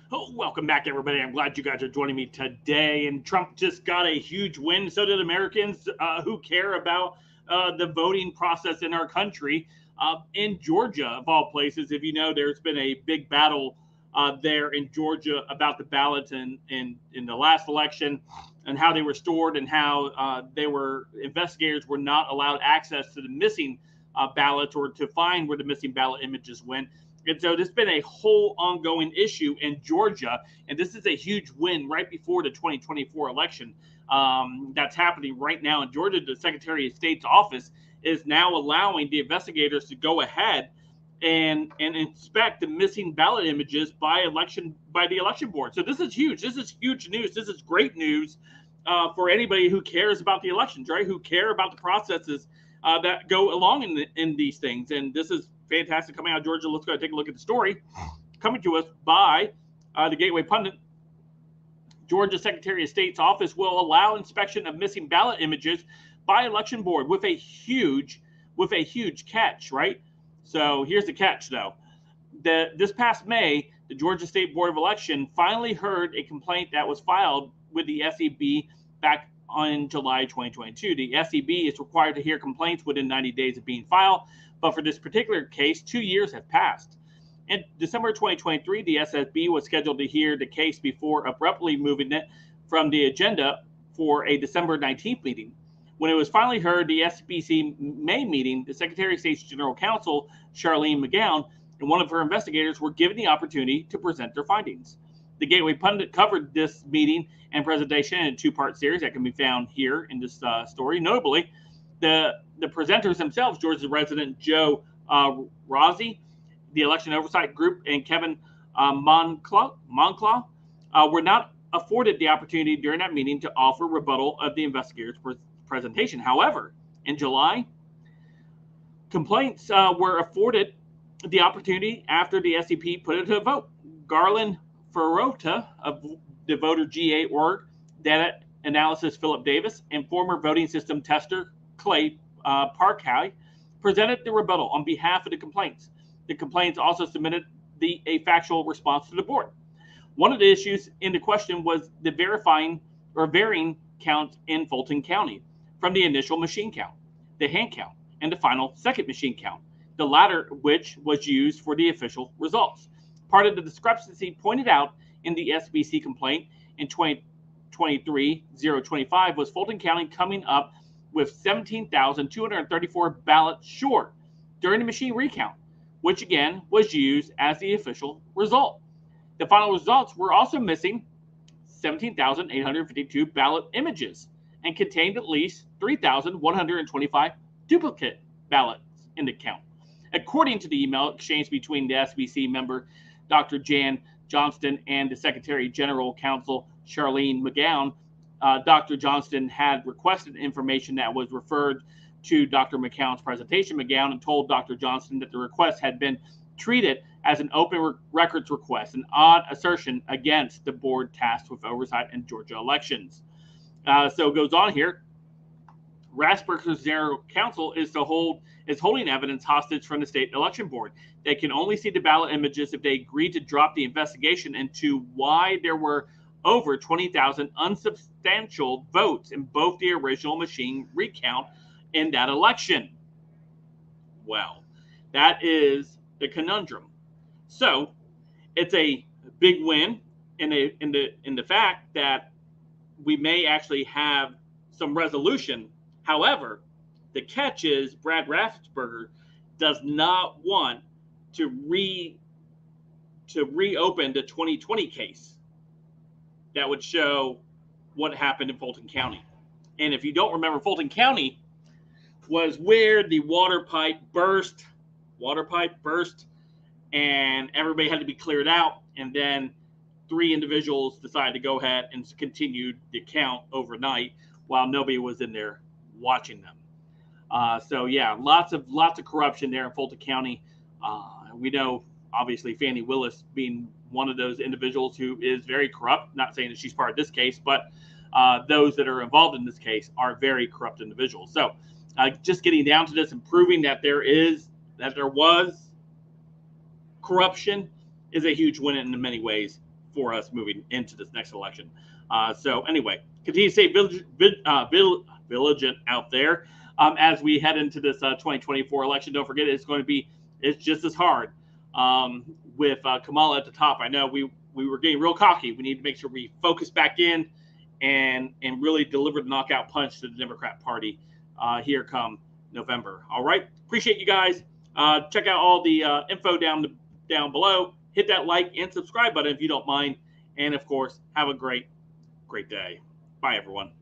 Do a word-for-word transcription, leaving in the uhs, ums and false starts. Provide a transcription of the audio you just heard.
Oh, welcome back, everybody. I'm glad you guys are joining me today. And Trump just got a huge win. So did Americans uh, who care about uh, the voting process in our country. Uh, in Georgia, of all places, if you know, there's been a big battle uh, there in Georgia about the ballots in, in, in the last election and how they were stored and how uh, they were investigators were not allowed access to the missing uh, ballots or to find where the missing ballot images went. And so there's been a whole ongoing issue in Georgia, and this is a huge win right before the twenty twenty-four election um, that's happening right now in Georgia. The Secretary of State's office is now allowing the investigators to go ahead and and inspect the missing ballot images by election by the election board. So this is huge. This is huge news. This is great news uh, for anybody who cares about the elections, right? Who care about the processes uh, that go along in the, in these things. And this is fantastic coming out of Georgia. Let's go take a look at the story coming to us by uh, the Gateway Pundit. Georgia Secretary of State's office will allow inspection of missing ballot images by election board with a huge, with a huge catch, right? So here's the catch, though. The, this past May, the Georgia State Board of Election finally heard a complaint that was filed with the S E B back on July twenty twenty-two. The S E B is required to hear complaints within ninety days of being filed, but for this particular case, two years have passed. In December twenty twenty-three, the S E B was scheduled to hear the case before abruptly moving it from the agenda for a December nineteenth meeting. When it was finally heard, the S B C May meeting, the Secretary of State's General Counsel, Charlene McGowan, and one of her investigators were given the opportunity to present their findings. The Gateway Pundit covered this meeting and presentation in a two-part series that can be found here in this uh, story. Notably, the, the presenters themselves, Georgia resident Joe uh, Rossi, the Election Oversight Group, and Kevin uh, Monclaw, Monclaw uh, were not afforded the opportunity during that meeting to offer rebuttal of the investigators' pre- presentation. However, in July, complaints uh, were afforded the opportunity after the S E P put it to a vote. Garland Ferrota of the Voter G A org, data analysis Philip Davis, and former voting system tester Clay uh, Parkhouse presented the rebuttal on behalf of the complaints. The complaints also submitted the, a factual response to the board. One of the issues in the question was the verifying or varying count in Fulton County from the initial machine count, the hand count, and the final second machine count, the latter which was used for the official results. Part of the discrepancy pointed out in the S B C complaint in twenty twenty-three dash oh twenty-five was Fulton County coming up with seventeen thousand two hundred thirty-four ballots short during the machine recount, which again was used as the official result. The final results were also missing seventeen thousand eight hundred fifty-two ballot images and contained at least three thousand one hundred twenty-five duplicate ballots in the count. According to the email exchange between the S B C member, Doctor Jan Johnston, and the Secretary General Counsel, Charlene McGowan, uh, Doctor Johnston had requested information that was referred to Doctor McGowan's presentation. McGowan and told Doctor Johnston that the request had been treated as an open re- records request, an odd assertion against the board tasked with oversight in Georgia elections. Uh, so it goes on here. Rasberger's General Counsel is to hold is holding evidence hostage from the state election board. They can only see the ballot images if they agree to drop the investigation into why there were over twenty thousand unsubstantial votes in both the original machine recount in that election. Well, that is the conundrum. So it's a big win in the in the in the fact that we may actually have some resolution. However, the catch is Brad Raffensperger does not want to re to reopen the twenty twenty case that would show what happened in Fulton County. And if you don't remember, Fulton County was where the water pipe burst, water pipe burst, and everybody had to be cleared out. And then three individuals decided to go ahead and continued the count overnight while nobody was in there watching them. Uh, so yeah, lots of lots of corruption there in Fulton County. Uh, we know, obviously, Fannie Willis being one of those individuals who is very corrupt. Not saying that she's part of this case, but uh, those that are involved in this case are very corrupt individuals. So uh, just getting down to this and proving that there is that there was corruption is a huge win in many ways for us moving into this next election. Uh, so anyway, continue to stay uh, vigilant out there um, as we head into this uh, twenty twenty-four election. Don't forget, it's going to be it's just as hard um, with uh, Kamala at the top. I know we we were getting real cocky. We need to make sure we focus back in and and really deliver the knockout punch to the Democrat Party uh, here come November. All right, appreciate you guys. Uh, check out all the uh, info down the, down below. Hit that like and subscribe button if you don't mind. And of course, have a great, great day. Bye, everyone.